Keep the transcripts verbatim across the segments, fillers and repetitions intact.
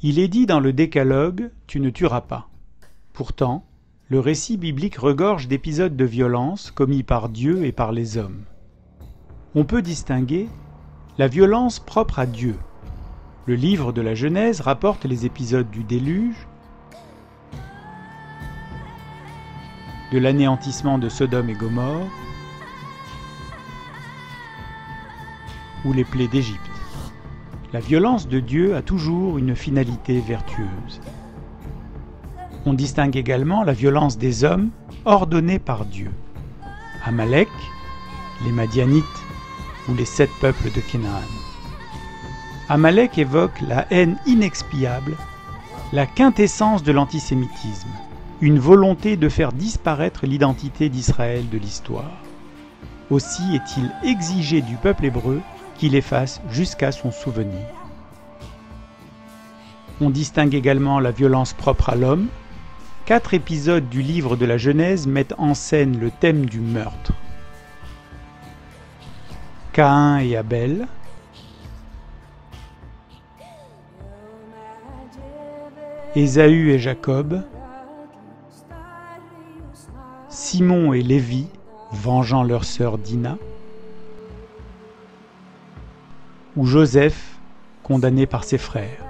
Il est dit dans le Décalogue « Tu ne tueras pas ». Pourtant, le récit biblique regorge d'épisodes de violence commis par Dieu et par les hommes. On peut distinguer la violence propre à Dieu. Le livre de la Genèse rapporte les épisodes du déluge, de l'anéantissement de Sodome et Gomorrhe, ou les plaies d'Égypte. La violence de Dieu a toujours une finalité vertueuse. On distingue également la violence des hommes ordonnée par Dieu. Amalek, les Madianites ou les sept peuples de Canaan. Amalek évoque la haine inexpiable, la quintessence de l'antisémitisme, une volonté de faire disparaître l'identité d'Israël de l'histoire. Aussi est-il exigé du peuple hébreu qu'il efface jusqu'à son souvenir. On distingue également la violence propre à l'homme. Quatre épisodes du livre de la Genèse mettent en scène le thème du meurtre. Caïn et Abel, Ésaü et Jacob, Simon et Lévi vengeant leur sœur Dina, ou Joseph condamné par ses frères.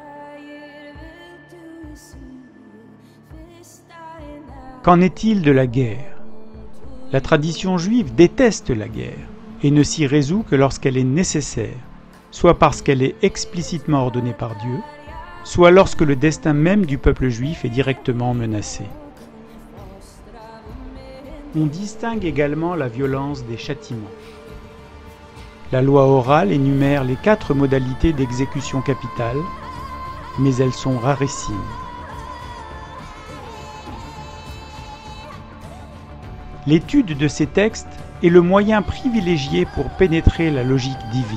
Qu'en est-il de la guerre? La tradition juive déteste la guerre et ne s'y résout que lorsqu'elle est nécessaire, soit parce qu'elle est explicitement ordonnée par Dieu, soit lorsque le destin même du peuple juif est directement menacé. On distingue également la violence des châtiments. La loi orale énumère les quatre modalités d'exécution capitale, mais elles sont rarissimes. L'étude de ces textes est le moyen privilégié pour pénétrer la logique divine.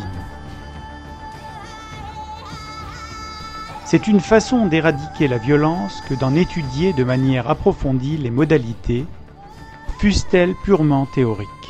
C'est une façon d'éradiquer la violence que d'en étudier de manière approfondie les modalités, fussent-elles purement théoriques.